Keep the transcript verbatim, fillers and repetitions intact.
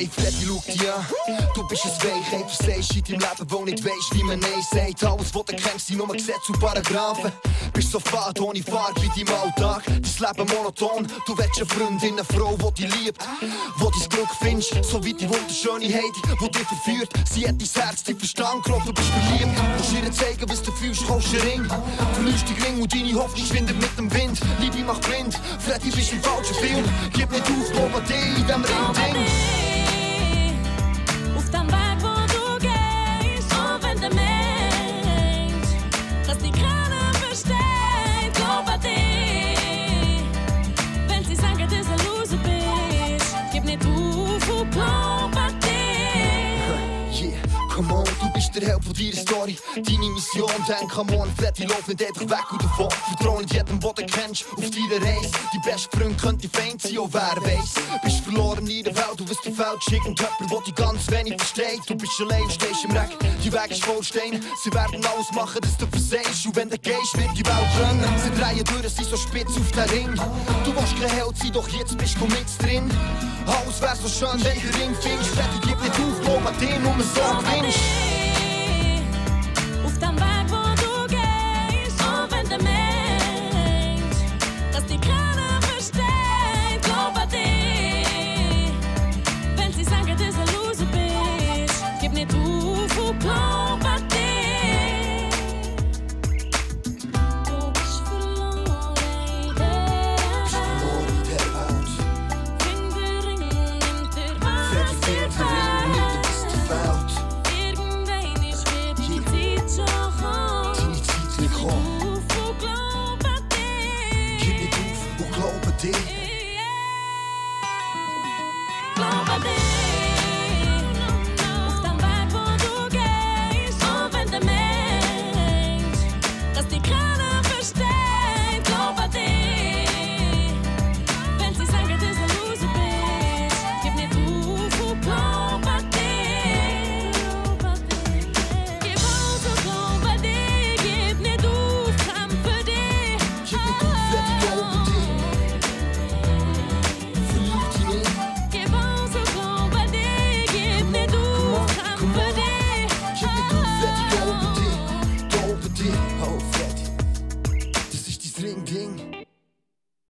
Hey Freddy, schau dich an, du bist ein Weichheit. Du sagst in deinem Leben, wo nicht weisst, wie man Nein sagt. Alles, was du kennst, sind nur Gesetze und Paragraphen. Bist so fad, ohne Farbe in deinem Alltag. Dein Leben monoton, du willst eine Freundin, eine Frau, die dich liebt, wo dein Glück findest. So wie die wunderschöne Heidi, die dich verführt. Sie hat dein Herz, dein Verstand, glaubt, du bist verliebt. Du musst ihr zeigen, was du fühlst, kaufst einen Ring. Verlierst den Ring und deine Hoffnung schwindet mit dem Wind. Liebe macht blind, Freddy, bist im falschen Film. Gib nicht auf, glaub an dich in diesem Ring-Ding. Auf dem Weg, wo du gehst, auch wenn du meinst, dass die keiner versteht, glaub an dich. Wenn sie sagen, dass du ein Loser bist, gib nicht auf und glaub an dich. Yeah, come on, du bist der Held von deiner Story. Deine Mission, denk am Morgen, Freddy, lauf nicht einfach weg und davon. Vertrau nicht jedem, den du kennst, auf deiner Reise. Die beste Freund könnte Feind sein, oh wer weiss. Bist verloren in der Welt, du wirst dir fällt schicken. Jemand, der dich ganz wenig versteht. Du bist allein, stehst im Reck, die Weg ist voll Stein. Sie werden alles machen, dass du versehst. Und wenn du gehst, wird die Welt brennen. Sie drehen durch, sie so spitz auf den Ring. Du willst kein Held sein, doch jetzt bist du mit drin. Alles wär so schön, wenn du den Ring findest. Freddy, gib nicht auf, glaub an dich, nur so gewinnst.